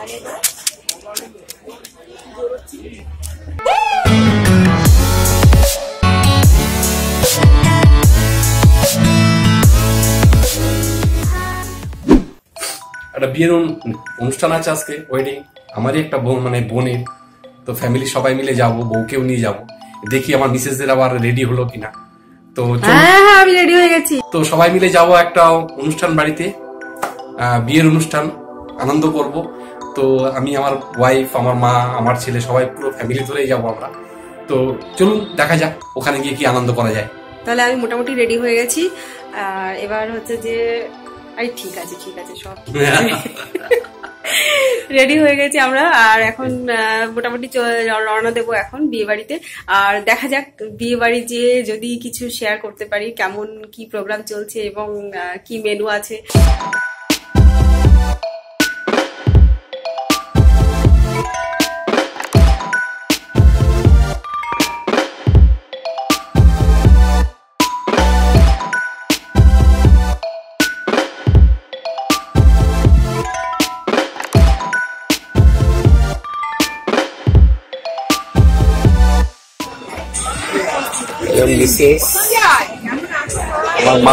একটা বিয়ের অনুষ্ঠান আছে আজকে, ওয়েডিং। আমারই একটা মানে বোনের, তো ফ্যামিলি সবাই মিলে যাব, বউকেও নিয়ে যাব। দেখি আমার মিসেসদের আবার রেডি হলো কিনা। তো আমি রেডি হয়ে গেছি। তো সবাই মিলে যাব একটা অনুষ্ঠান বাড়িতে, বিয়ের অনুষ্ঠান, আনন্দ করব। তো আমি, আমার ওয়াইফ, আমার মা, আমার ছেলে, সবাই পুরো ফ্যামিলি ধরেই যাবো আমরা। তো চলুন দেখা যাক ওখানে গিয়ে কি আনন্দ করা যায়। তাহলে আমি মোটামুটি রেডি হয়ে গেছি। এবার হচ্ছে যে ঠিক আছে সব রেডি হয়ে গেছি আমরা। আর এখন মোটামুটি রওনা দেবো এখন বিয়ে বাড়িতে। আর দেখা যাক বিয়ে বাড়ি যে যদি কিছু শেয়ার করতে পারি, কেমন কি প্রোগ্রাম চলছে এবং কি মেনু আছে। মিসেস, আমার মা,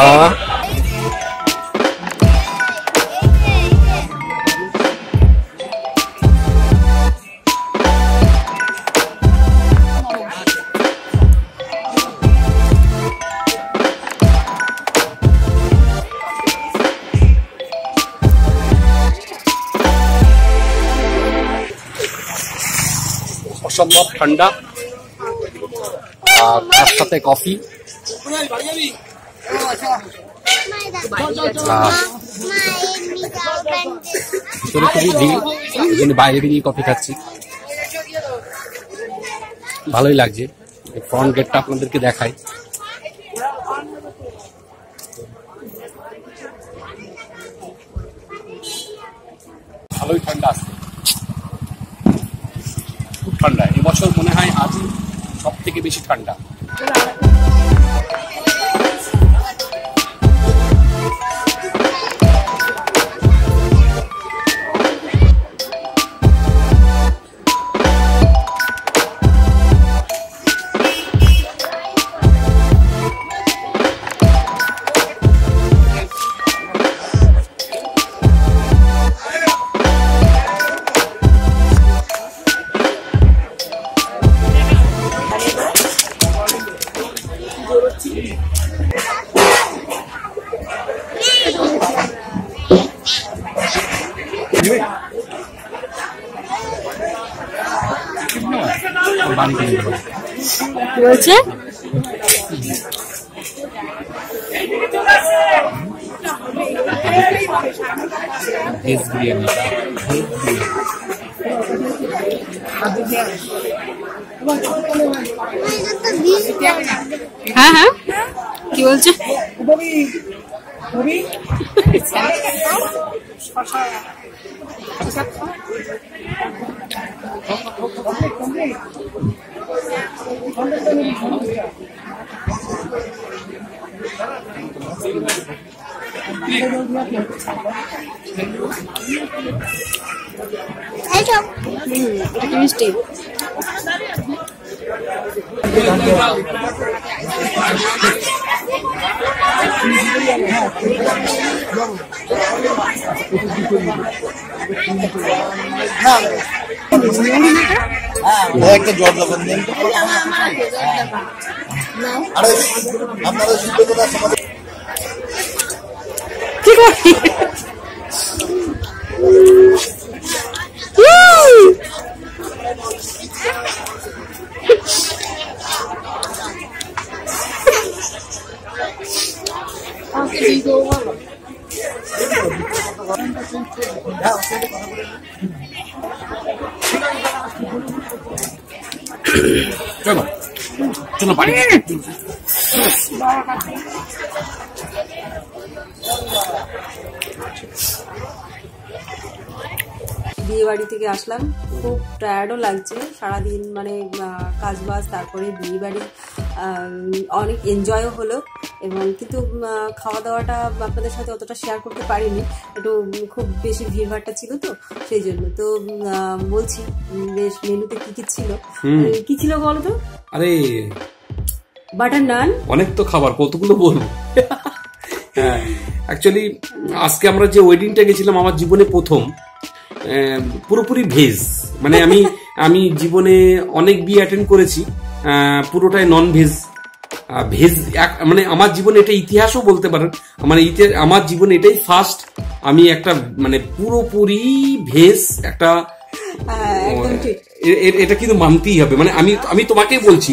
অসম্ভব ঠান্ডা, আর তার সাথে কফি। খুবই ভিড়, এই জন্য বাইরে বেরিয়ে কফি খাচ্ছি। ভালোই লাগছে। ফ্রন্ট গেটটা আপনাদেরকে দেখাই। ভালোই ঠান্ডা আছে, খুব ঠান্ডা। এবছর মনে হয় আজই সব থেকে বেশি ঠান্ডা। বলছে হ্যাঁ হ্যাঁ, কি বলছে? এটা কি মিষ্টি? একটা জল দেবেন দেন। আরে আপনারা শুনতে না সমাজে ঠিক আছে। চলো চলো বাড়ি। বিয়ে বাড়ি থেকে আসলাম, খুব টায়ার্ডও লাগছে। সারাদিন মানে কাজ বাজ, তারপরে বিয়ে বাড়ি, অনেক এনজয়ও হলো। এবং কিন্তু খাওয়া দাওয়াটা আপনাদের সাথে অতটা শেয়ার করতে পারিনি, একটু খুব বেশি ভিড়ভাড়টা ছিল তো সেই জন্য। তো বলছি বেশ মেনুতে কি কি ছিল, কি ছিল বলো তো? আরে বাটার নান, অনেক তো খাবার, কতগুলো বলবো। হ্যাঁ, অ্যাকচুয়ালি আজকে আমরা যে ওয়েডিংটা গেছিলাম আমার জীবনে প্রথম পুরোপুরি ভেজ। মানে আমি জীবনে অনেক বিয়ে অ্যাটেন্ড করেছি, পুরোটাই নন ভেজ। ভেজ মানে আমার জীবনে এটা ইতিহাসও বলতে পারেন, মানে আমার জীবনে এটাই ফার্স্ট আমি একটা মানে পুরোপুরি ভেজ একটা, এটা কিন্তু মানতেই হবে। মানে আমি তোমাকেই বলছি,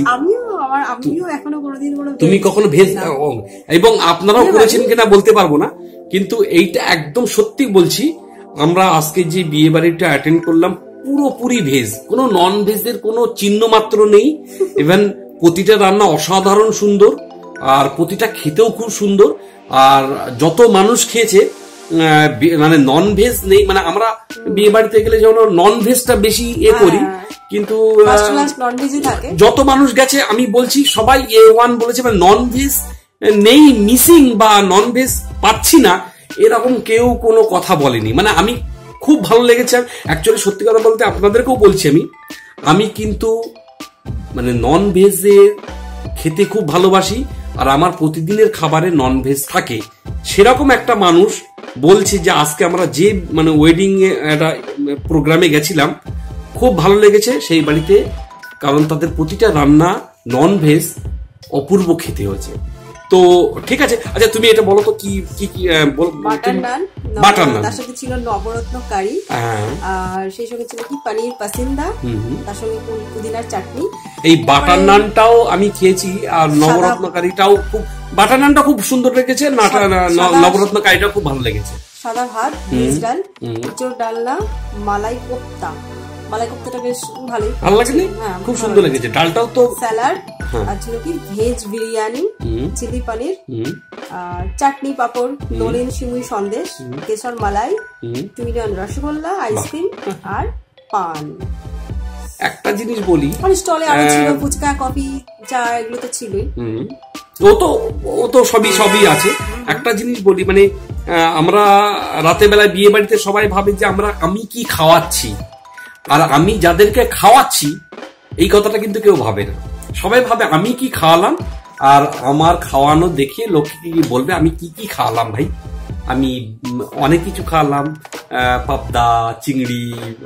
তুমি কখনো ভেজ এবং আপনারাও করেছেন কিনা বলতে পারবো না, কিন্তু এইটা একদম সত্যি বলছি, আমরা আজকে যে বিয়ে বাড়িটা অ্যাটেন্ড করলাম পুরোপুরি ভেজ, কোনো নন ভেজের কোনো চিহ্ন মাত্র নেই। ইভেন প্রতিটা রান্না অসাধারণ সুন্দর, আর প্রতিটা খেতেও খুব সুন্দর। আর যত মানুষ খেয়েছে মানে নন ভেজ নেই, মানে আমরা বিয়ে বাড়িতে গেলে যেমন নন ভেজটা বেশি করি, কিন্তু যত মানুষ গেছে আমি বলছি সবাই A1 বলেছে, মানে নন ভেজ নেই মিসিং বা নন ভেজ পাচ্ছি না এরকম কেউ কোনো কথা বলেনি। মানে আমি খুব ভালো লেগেছে। অ্যাকচুয়ালি সত্যি কথা বলতে আপনাদেরকেও বলছি, আমি কিন্তু মানে নন ভেজে খেতে খুব ভালোবাসি, আর আমার প্রতিদিনের খাবারে নন ভেজ থাকে। সেরকম একটা মানুষ বলছে যে আজকে আমরা যে মানে ওয়েডিং একটা প্রোগ্রামে গেছিলাম খুব ভালো লেগেছে সেই বাড়িতে, কারণ তাদের প্রতিটা রান্না নন ভেজ অপূর্ব খেতে হয়েছে। তো ঠিক আছে, আচ্ছা তুমি এটা বলো তো কি কি কি বাটার নান, তার সাথে ছিল নবরত্ন কারি, আর সেই সঙ্গে ছিল কি পনির পাসিন্দা, তার সঙ্গে পুদিনার চাটনি। এই বাটার নানটাও আমি খেয়েছি, আর নবরত্ন কারিটাও খুব, বাটার নানটা খুব সুন্দর লেগেছে, নবরত্ন কারিটাও খুব ভালো লেগেছে। সাদা ভাত, ভেজ ডাল, এঁচোড় ডালনা, মালাই কোপ্তা। মালাই কোপ্তাটা বেশ ভালো লাগে, খুব সুন্দর লেগেছে। ডালটাও তো, স্যালাড, আর ছিল কি ভেজ বিরিয়ানি, চিলি পনির, আর চাটনি, পাপড়, নলেন সিমুই সন্দেশ, কেশর মালাই, টুইডান রসগোল্লা, আইসক্রিম আর পান। একটা জিনিস বলি, স্টলে আরো ছিল ফুচকা, কফি, চা, এগুলো তো ছিলই। ও তো সবই আছে। একটা জিনিস বলি, মানে আমরা রাতে বেলায় বিয়ে বাড়িতে সবাই ভাবে যে আমি কি খাওয়াচ্ছি, আর আমি যাদেরকে খাওয়াচ্ছি এই কথাটা কিন্তু কেউ ভাবে না। সবাই ভাবে আমি কি খাওয়ালাম, আর আমার খাওয়ানো দেখে লোকে কি বলবে আমি কি কি খাওয়ালাম। ভাই আমি অনেক কিছু খাওয়ালাম, পাবদা, চিংড়ি,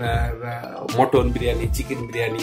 মটন বিরিয়ানি, চিকেন বিরিয়ানি,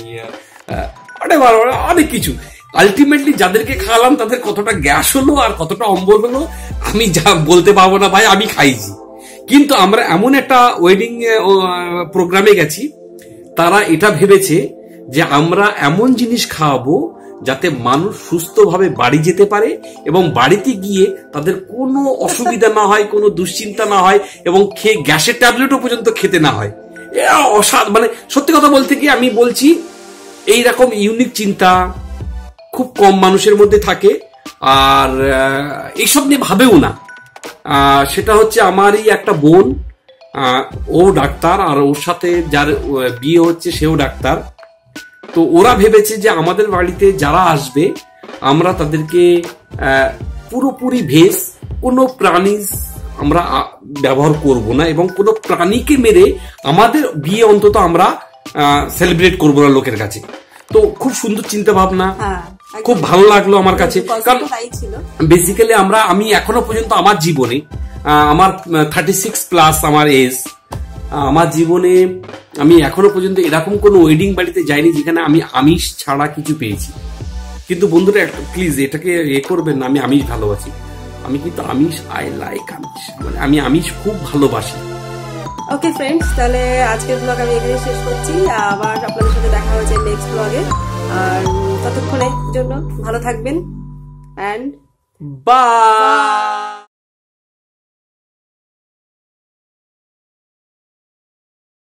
অনেক কিছু। আলটিমেটলি যাদেরকে খাওয়ালাম তাদের কতটা গ্যাস হলো আর কতটা অম্বল হলো আমি যা বলতে পারবো না ভাই, আমি খাইছি। কিন্তু আমরা এমন একটা ওয়েডিং প্রোগ্রামে গেছি, তারা এটা ভেবেছে যে আমরা এমন জিনিস খাওয়াবো যাতে মানুষ সুস্থভাবে বাড়ি যেতে পারে এবং বাড়িতে গিয়ে তাদের কোনো অসুবিধা না হয়, কোনো দুশ্চিন্তা না হয়, এবং খেয়ে গ্যাসের ট্যাবলেটও পর্যন্ত খেতে না হয়। মানে সত্যি কথা বলতে কি আমি বলছি, এইরকম ইউনিক চিন্তা খুব কম মানুষের মধ্যে থাকে, আর এইসব নিয়ে ভাবেও না। সেটা হচ্ছে আমারই একটা বোন, ও ডাক্তার, আর ওর সাথে যার বিয়ে হচ্ছে সেও ডাক্তার। তো ওরা ভেবেছে যে আমাদের বাড়িতে যারা আসবে আমরা তাদেরকে পুরোপুরি ভেজ, কোনো প্রাণী আমরা ব্যবহার করব না, এবং কোনো প্রাণীকে মেরে আমাদের বিয়ে অন্তত আমরা সেলিব্রেট করবো না লোকের কাছে। তো খুব সুন্দর চিন্তা ভাবনা, খুব ভালো লাগলো আমার কাছে। কারণ বেসিক্যালি আমি এখনো পর্যন্ত আমার জীবনে, আমার 36+ আমার এজ, আমার জীবনে আমি এখনো পর্যন্ত এরকম কোনো ওয়েডিং বাড়িতে যাইনি যেখানে আমি আমিষ ছাড়া কিছু পেয়েছি। কিন্তু বন্ধুরা প্লিজ এটাকে করবেন না, আমি আমিষ ভালোবাসি, আমি কিন্তু আমিষ, আই লাইক আমিষ, মানে আমি আমিষ খুব ভালোবাসি। ওকে ফ্রেন্ডস, তাহলে আজকের ব্লগ আমি এখানে শেষ করছি, আবার আপনাদের সাথে দেখা হচ্ছে নেক্সট ব্লগে। আর ততক্ষণের জন্য ভালো থাকবেন, অ্যান্ড বাই।